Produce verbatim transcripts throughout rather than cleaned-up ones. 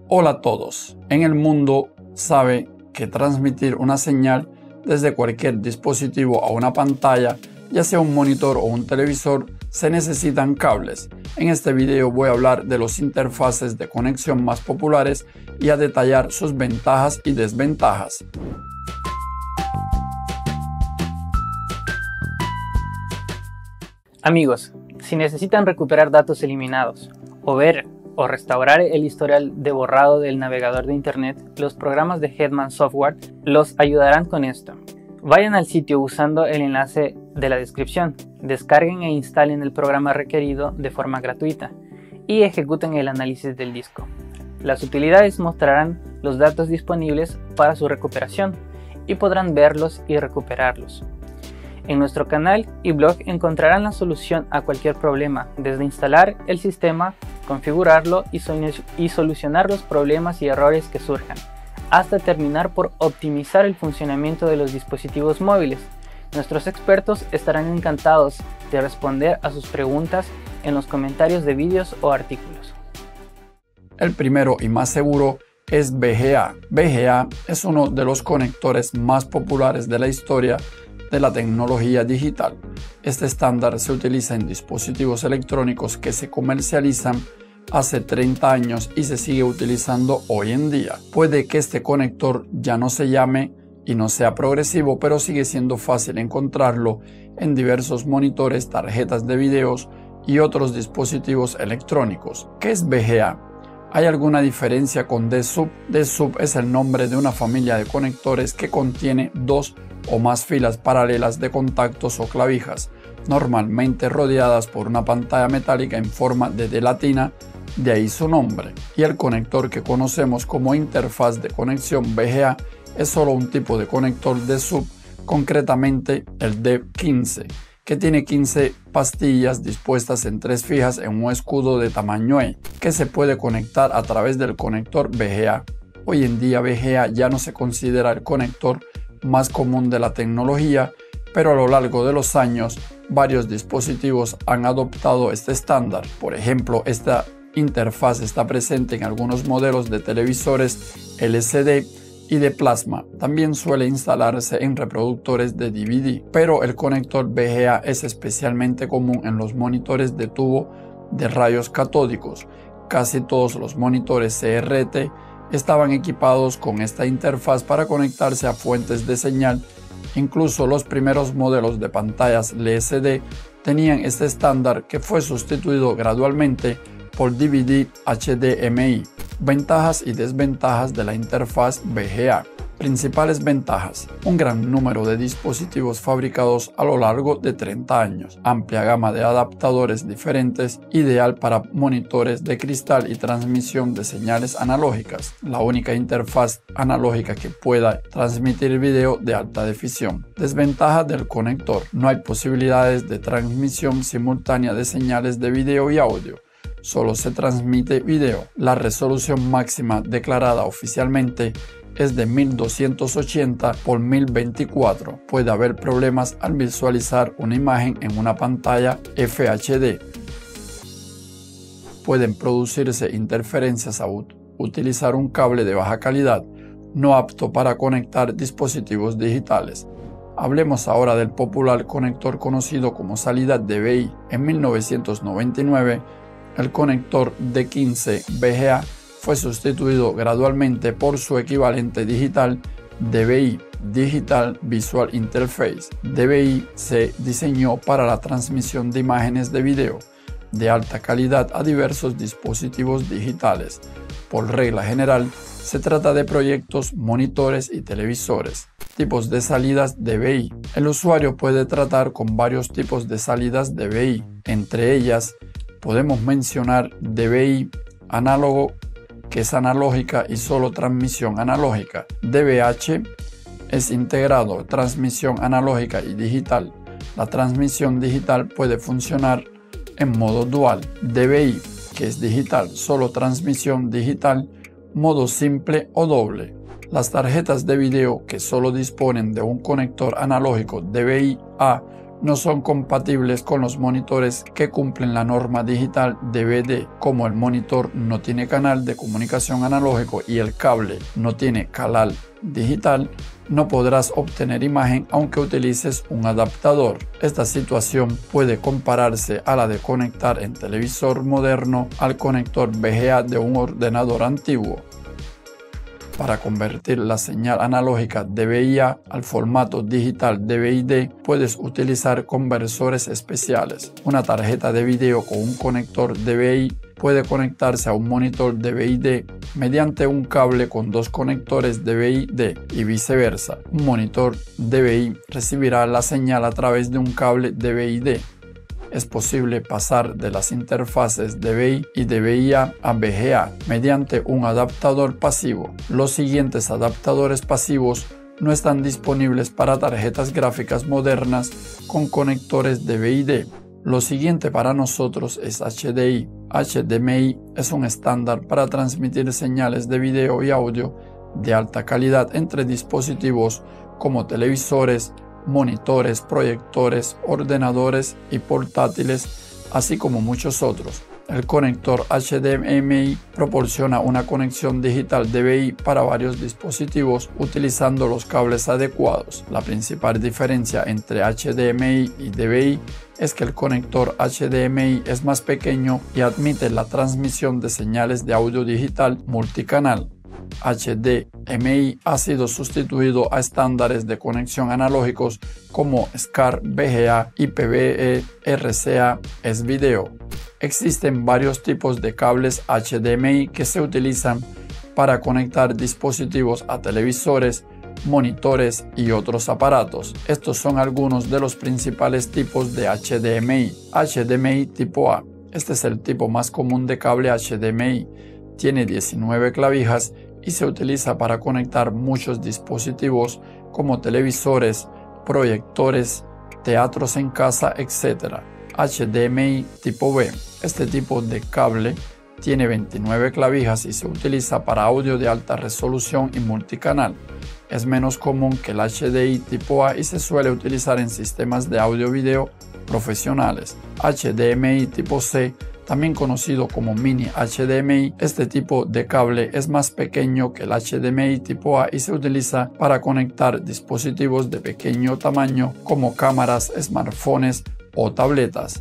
Hola a todos. En el mundo sabe que transmitir una señal desde cualquier dispositivo a una pantalla, ya sea un monitor o un televisor, se necesitan cables. En este video voy a hablar de los interfaces de conexión más populares y a detallar sus ventajas y desventajas. Amigos, si necesitan recuperar datos eliminados o ver o restaurar el historial de borrado del navegador de internet, los programas de Hetman Software los ayudarán con esto. Vayan al sitio usando el enlace de la descripción, descarguen e instalen el programa requerido de forma gratuita y ejecuten el análisis del disco. Las utilidades mostrarán los datos disponibles para su recuperación y podrán verlos y recuperarlos. En nuestro canal y blog encontrarán la solución a cualquier problema, desde instalar el sistema, configurarlo y, y solucionar los problemas y errores que surjan, hasta terminar por optimizar el funcionamiento de los dispositivos móviles. Nuestros expertos estarán encantados de responder a sus preguntas en los comentarios de vídeos o artículos. El primero y más seguro es V G A. V G A es uno de los conectores más populares de la historia de la tecnología digital. Este estándar se utiliza en dispositivos electrónicos que se comercializan hace treinta años y se sigue utilizando hoy en día. Puede que este conector ya no se llame y no sea progresivo, pero sigue siendo fácil encontrarlo en diversos monitores, tarjetas de videos y otros dispositivos electrónicos. ¿Qué es V G A? ¿Hay alguna diferencia con D-Sub? D-Sub es el nombre de una familia de conectores que contiene dos o más filas paralelas de contactos o clavijas, normalmente rodeadas por una pantalla metálica en forma de D latina, de ahí su nombre. Y el conector que conocemos como interfaz de conexión V G A es solo un tipo de conector D-Sub, concretamente el D quince, que tiene quince pastillas dispuestas en tres fijas en un escudo de tamaño E, que se puede conectar a través del conector V G A. Hoy en día V G A ya no se considera el conector más común de la tecnología, pero a lo largo de los años varios dispositivos han adoptado este estándar. Por ejemplo, esta interfaz está presente en algunos modelos de televisores L C D y de plasma. También suele instalarse en reproductores de D V D, pero el conector V G A es especialmente común en los monitores de tubo de rayos catódicos. Casi todos los monitores C R T estaban equipados con esta interfaz para conectarse a fuentes de señal. Incluso los primeros modelos de pantallas L C D tenían este estándar, que fue sustituido gradualmente por D V D H D M I. Ventajas y desventajas de la interfaz V G A. Principales ventajas: un gran número de dispositivos fabricados a lo largo de treinta años, amplia gama de adaptadores diferentes, ideal para monitores de cristal y transmisión de señales analógicas, la única interfaz analógica que pueda transmitir video de alta definición. Desventaja del conector: no hay posibilidades de transmisión simultánea de señales de video y audio. Solo se transmite video. La resolución máxima declarada oficialmente es de mil doscientos ochenta por mil veinticuatro. Puede haber problemas al visualizar una imagen en una pantalla F H D. Pueden producirse interferencias al utilizar un cable de baja calidad, no apto para conectar dispositivos digitales. Hablemos ahora del popular conector conocido como salida D V I. En mil novecientos noventa y nueve, el conector D quince V G A fue sustituido gradualmente por su equivalente digital D V I, Digital Visual Interface. D V I se diseñó para la transmisión de imágenes de video de alta calidad a diversos dispositivos digitales. Por regla general, se trata de proyectos, monitores y televisores. Tipos de salidas D V I. El usuario puede tratar con varios tipos de salidas D V I. Entre ellas, podemos mencionar D V I análogo, que es analógica y solo transmisión analógica. D V H es integrado, transmisión analógica y digital. La transmisión digital puede funcionar en modo dual. D V I, que es digital, solo transmisión digital, modo simple o doble. Las tarjetas de video que solo disponen de un conector analógico D V I A no son compatibles con los monitores que cumplen la norma digital D V D. Como el monitor no tiene canal de comunicación analógico y el cable no tiene canal digital, no podrás obtener imagen aunque utilices un adaptador. Esta situación puede compararse a la de conectar en televisor moderno al conector V G A de un ordenador antiguo. Para convertir la señal analógica D V I A al formato digital D V I D, puedes utilizar conversores especiales. Una tarjeta de video con un conector D V I puede conectarse a un monitor D V I D mediante un cable con dos conectores D V I D y viceversa. Un monitor D V I recibirá la señal a través de un cable D V I D. Es posible pasar de las interfaces D V I y D V I A a V G A mediante un adaptador pasivo. Los siguientes adaptadores pasivos no están disponibles para tarjetas gráficas modernas con conectores D V I D. Lo siguiente para nosotros es H D I. H D M I es un estándar para transmitir señales de video y audio de alta calidad entre dispositivos como televisores, monitores, proyectores, ordenadores y portátiles, así como muchos otros. El conector H D M I proporciona una conexión digital D V I para varios dispositivos utilizando los cables adecuados. La principal diferencia entre H D M I y D V I es que el conector H D M I es más pequeño y admite la transmisión de señales de audio digital multicanal. H D M I ha sido sustituido a estándares de conexión analógicos como S C A R, V G A, I P V E, R C A, S-Video. Existen varios tipos de cables H D M I que se utilizan para conectar dispositivos a televisores, monitores y otros aparatos. Estos son algunos de los principales tipos de H D M I. H D M I tipo A. Este es el tipo más común de cable H D M I. Tiene diecinueve clavijas y se utiliza para conectar muchos dispositivos como televisores, proyectores, teatros en casa, etcétera. H D M I tipo B. Este tipo de cable tiene veintinueve clavijas y se utiliza para audio de alta resolución y multicanal. Es menos común que el H D I tipo A y se suele utilizar en sistemas de audio-video profesionales. H D M I tipo C, también conocido como mini H D M I, este tipo de cable es más pequeño que el H D M I tipo A y se utiliza para conectar dispositivos de pequeño tamaño como cámaras, smartphones o tabletas.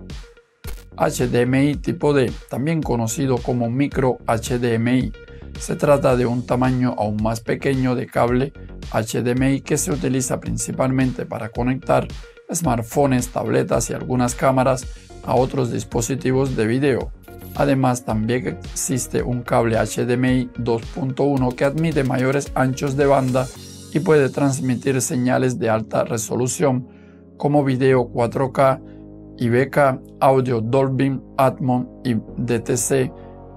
H D M I tipo D, también conocido como micro H D M I. Se trata de un tamaño aún más pequeño de cable H D M I que se utiliza principalmente para conectar smartphones, tabletas y algunas cámaras a otros dispositivos de video. Además, también existe un cable H D M I dos punto uno que admite mayores anchos de banda y puede transmitir señales de alta resolución como video cuatro K, I V K, audio Dolby Atmos y D T C,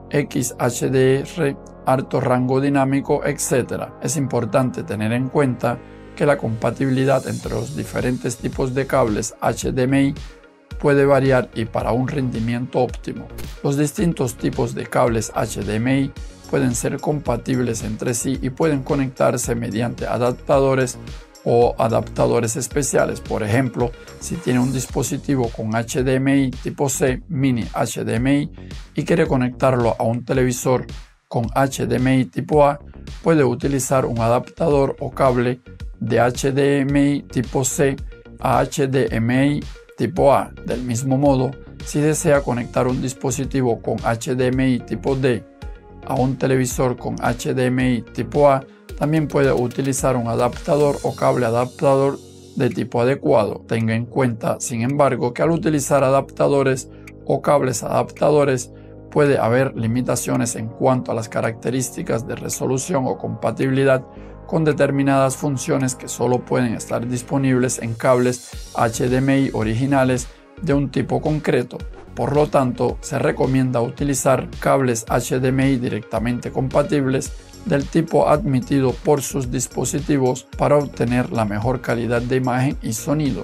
X H D R, alto rango dinámico, etcétera. Es importante tener en cuenta que la compatibilidad entre los diferentes tipos de cables H D M I puede variar y para un rendimiento óptimo. Los distintos tipos de cables H D M I pueden ser compatibles entre sí y pueden conectarse mediante adaptadores o adaptadores especiales. Por ejemplo, si tiene un dispositivo con H D M I tipo C, mini H D M I, y quiere conectarlo a un televisor con H D M I tipo A, puede utilizar un adaptador o cable de H D M I tipo C a H D M I tipo A. Del mismo modo, si desea conectar un dispositivo con H D M I tipo D a un televisor con H D M I tipo A, también puede utilizar un adaptador o cable adaptador de tipo adecuado. Tenga en cuenta, sin embargo, que al utilizar adaptadores o cables adaptadores puede haber limitaciones en cuanto a las características de resolución o compatibilidad con determinadas funciones que solo pueden estar disponibles en cables H D M I originales de un tipo concreto. Por lo tanto, se recomienda utilizar cables H D M I directamente compatibles del tipo admitido por sus dispositivos para obtener la mejor calidad de imagen y sonido.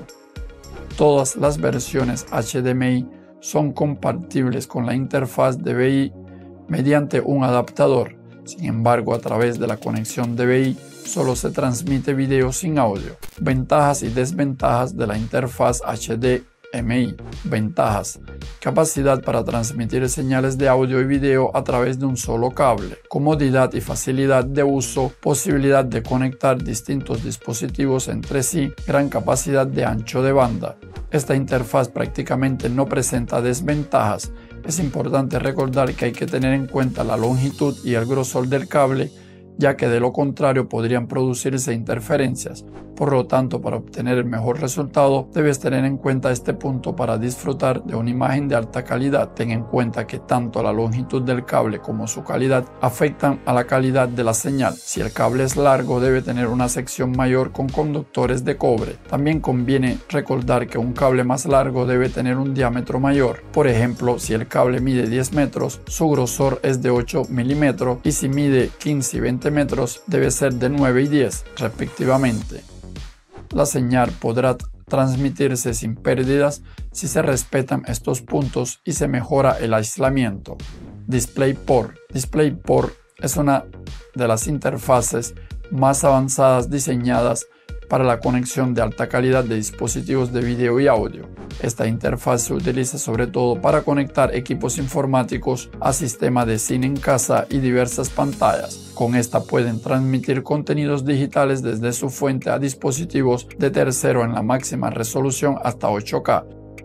Todas las versiones H D M I son compatibles con la interfaz D V I mediante un adaptador. Sin embargo, a través de la conexión D V I solo se transmite video sin audio. Ventajas y desventajas de la interfaz H D M I. Ventajas: capacidad para transmitir señales de audio y video a través de un solo cable, comodidad y facilidad de uso, posibilidad de conectar distintos dispositivos entre sí, gran capacidad de ancho de banda. Esta interfaz prácticamente no presenta desventajas. Es importante recordar que hay que tener en cuenta la longitud y el grosor del cable, ya que de lo contrario podrían producirse interferencias. Por lo tanto, para obtener el mejor resultado, debes tener en cuenta este punto para disfrutar de una imagen de alta calidad. Ten en cuenta que tanto la longitud del cable como su calidad afectan a la calidad de la señal. Si el cable es largo, debe tener una sección mayor con conductores de cobre. También conviene recordar que un cable más largo debe tener un diámetro mayor. Por ejemplo, si el cable mide diez metros, su grosor es de ocho milímetros, y si mide quince y veinte metros, debe ser de nueve y diez, respectivamente. La señal podrá transmitirse sin pérdidas si se respetan estos puntos y se mejora el aislamiento. DisplayPort. DisplayPort es una de las interfaces más avanzadas diseñadas para la conexión de alta calidad de dispositivos de video y audio. Esta interfaz se utiliza sobre todo para conectar equipos informáticos a sistemas de cine en casa y diversas pantallas. Con esta pueden transmitir contenidos digitales desde su fuente a dispositivos de tercero en la máxima resolución hasta ocho K.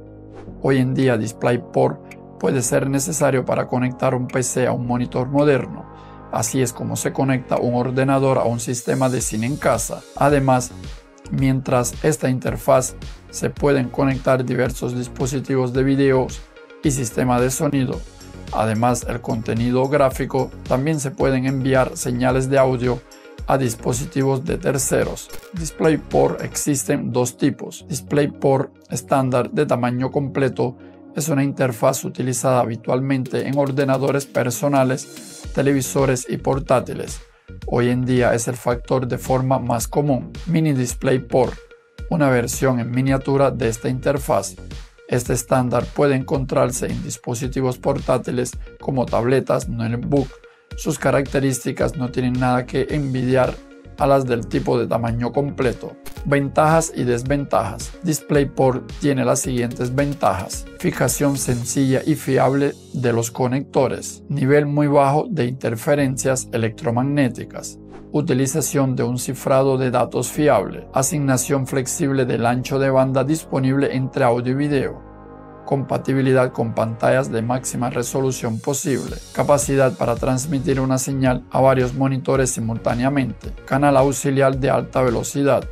Hoy en día, DisplayPort puede ser necesario para conectar un P C a un monitor moderno. Así es como se conecta un ordenador a un sistema de cine en casa. Además, mientras esta interfaz se pueden conectar diversos dispositivos de video y sistema de sonido. Además, el contenido gráfico, también se pueden enviar señales de audio a dispositivos de terceros. DisplayPort existen dos tipos. DisplayPort estándar de tamaño completo es una interfaz utilizada habitualmente en ordenadores personales, televisores y portátiles. Hoy en día es el factor de forma más común. Mini DisplayPort, una versión en miniatura de esta interfaz. Este estándar puede encontrarse en dispositivos portátiles como tabletas, notebook. Sus características no tienen nada que envidiar a las del tipo de tamaño completo. Ventajas y desventajas. DisplayPort tiene las siguientes ventajas: fijación sencilla y fiable de los conectores, nivel muy bajo de interferencias electromagnéticas, utilización de un cifrado de datos fiable, asignación flexible del ancho de banda disponible entre audio y video, compatibilidad con pantallas de máxima resolución posible, capacidad para transmitir una señal a varios monitores simultáneamente, canal auxiliar de alta velocidad.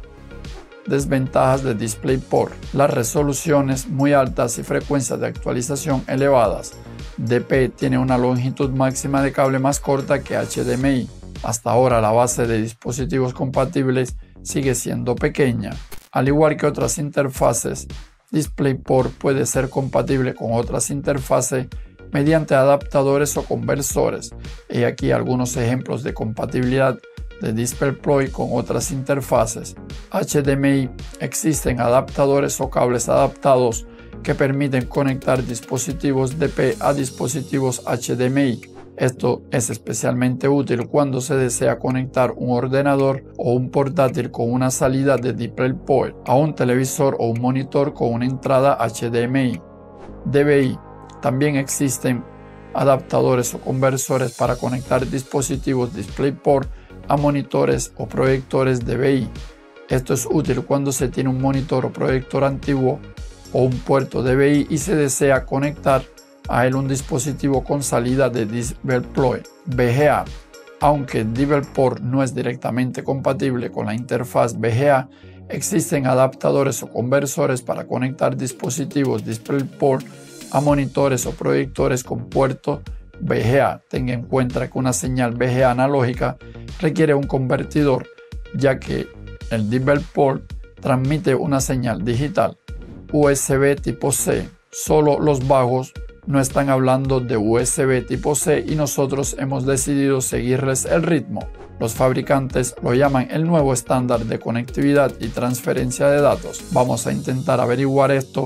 Desventajas de DisplayPort: las resoluciones muy altas y frecuencias de actualización elevadas. D P tiene una longitud máxima de cable más corta que H D M I. Hasta ahora la base de dispositivos compatibles sigue siendo pequeña. Al igual que otras interfaces, DisplayPort puede ser compatible con otras interfaces mediante adaptadores o conversores. He aquí algunos ejemplos de compatibilidad de DisplayPort con otras interfaces. H D M I: existen adaptadores o cables adaptados que permiten conectar dispositivos D P a dispositivos H D M I. Esto es especialmente útil cuando se desea conectar un ordenador o un portátil con una salida de DisplayPort a un televisor o un monitor con una entrada H D M I. D V I: también existen adaptadores o conversores para conectar dispositivos DisplayPort a monitores o proyectores D V I. Esto es útil cuando se tiene un monitor o proyector antiguo o un puerto D V I y se desea conectar a él un dispositivo con salida de DisplayPort. V G A: aunque DisplayPort no es directamente compatible con la interfaz V G A, existen adaptadores o conversores para conectar dispositivos DisplayPort a monitores o proyectores con puerto V G A. Tenga en cuenta que una señal V G A analógica requiere un convertidor, ya que el DisplayPort transmite una señal digital. U S B tipo C: solo los vagos no están hablando de U S B tipo C y nosotros hemos decidido seguirles el ritmo. Los fabricantes lo llaman el nuevo estándar de conectividad y transferencia de datos. Vamos a intentar averiguar esto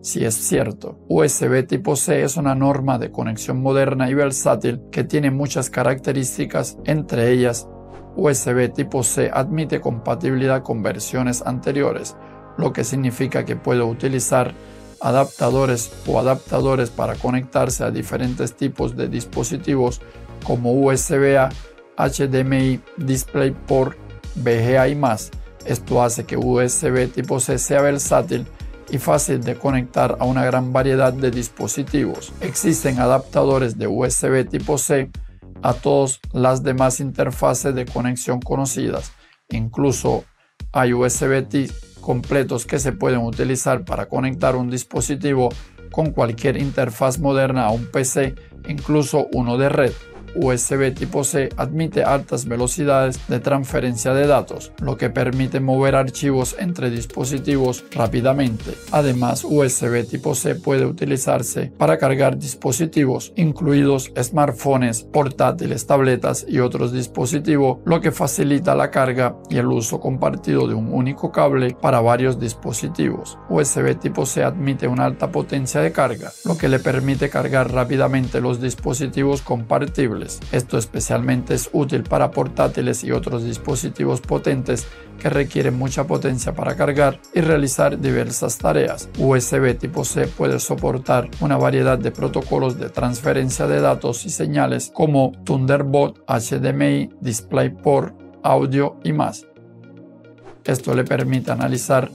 si es cierto. U S B tipo C es una norma de conexión moderna y versátil que tiene muchas características, entre ellas U S B tipo C admite compatibilidad con versiones anteriores, lo que significa que puede utilizar adaptadores o adaptadores para conectarse a diferentes tipos de dispositivos como U S B A, H D M I, DisplayPort, V G A y más. Esto hace que U S B tipo C sea versátil y fácil de conectar a una gran variedad de dispositivos. Existen adaptadores de U S B tipo C a todas las demás interfaces de conexión conocidas. Incluso hay U S B-T completos que se pueden utilizar para conectar un dispositivo con cualquier interfaz moderna a un P C, incluso uno de red. U S B tipo C admite altas velocidades de transferencia de datos, lo que permite mover archivos entre dispositivos rápidamente. Además, U S B tipo C puede utilizarse para cargar dispositivos, incluidos smartphones, portátiles, tabletas y otros dispositivos, lo que facilita la carga y el uso compartido de un único cable para varios dispositivos. U S B tipo C admite una alta potencia de carga, lo que le permite cargar rápidamente los dispositivos compartibles. Esto especialmente es útil para portátiles y otros dispositivos potentes que requieren mucha potencia para cargar y realizar diversas tareas. U S B tipo C puede soportar una variedad de protocolos de transferencia de datos y señales como Thunderbolt, H D M I, DisplayPort, audio y más. Esto le permite analizar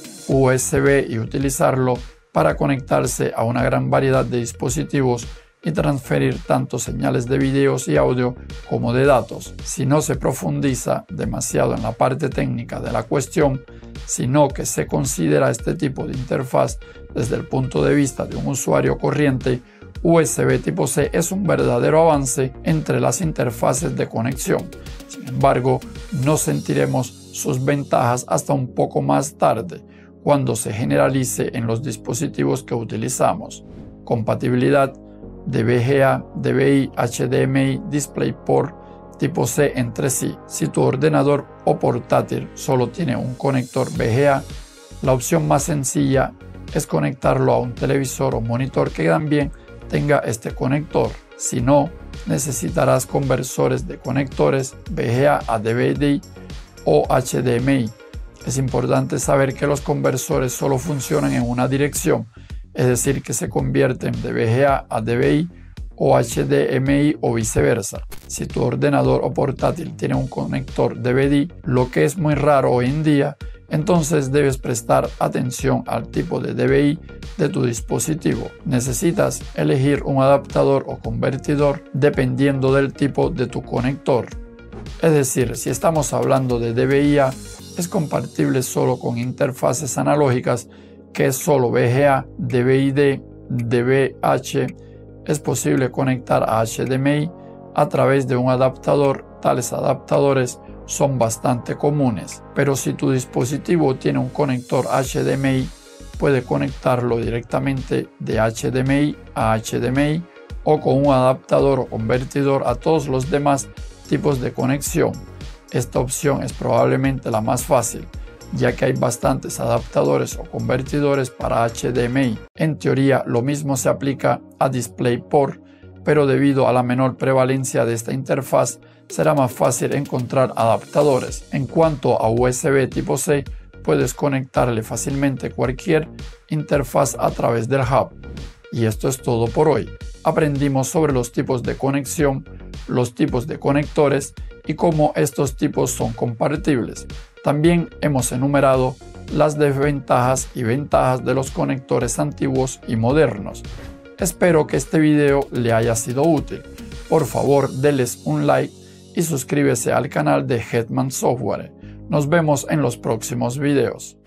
U S B y utilizarlo para conectarse a una gran variedad de dispositivos y transferir tanto señales de videos y audio como de datos. Si no se profundiza demasiado en la parte técnica de la cuestión, sino que se considera este tipo de interfaz desde el punto de vista de un usuario corriente, U S B tipo C es un verdadero avance entre las interfaces de conexión. Sin embargo, no sentiremos sus ventajas hasta un poco más tarde, cuando se generalice en los dispositivos que utilizamos. Compatibilidad de V G A, D V I, H D M I, DisplayPort tipo C entre sí. Si tu ordenador o portátil solo tiene un conector V G A, la opción más sencilla es conectarlo a un televisor o monitor que también tenga este conector. Si no, necesitarás conversores de conectores V G A a D V D o H D M I. Es importante saber que los conversores solo funcionan en una dirección, es decir, que se convierten de V G A a D V I o H D M I o viceversa. Si tu ordenador o portátil tiene un conector D V D, lo que es muy raro hoy en día, entonces debes prestar atención al tipo de D V I de tu dispositivo. Necesitas elegir un adaptador o convertidor dependiendo del tipo de tu conector. Es decir, si estamos hablando de D V I A, es compatible solo con interfaces analógicas, que es solo V G A, D V I D, D V H. Es posible conectar a H D M I a través de un adaptador. Tales adaptadores son bastante comunes, pero si tu dispositivo tiene un conector H D M I, puede conectarlo directamente de H D M I a H D M I o con un adaptador o convertidor a todos los demás tipos de conexión. Esta opción es probablemente la más fácil, ya que hay bastantes adaptadores o convertidores para H D M I. En teoría, lo mismo se aplica a DisplayPort, pero debido a la menor prevalencia de esta interfaz, será más fácil encontrar adaptadores. En cuanto a U S B tipo C, puedes conectarle fácilmente cualquier interfaz a través del hub. Y esto es todo por hoy. Aprendimos sobre los tipos de conexión, los tipos de conectores y cómo estos tipos son compatibles. También hemos enumerado las desventajas y ventajas de los conectores antiguos y modernos. Espero que este video le haya sido útil. Por favor, denles un like y suscríbase al canal de Hetman Software. Nos vemos en los próximos videos.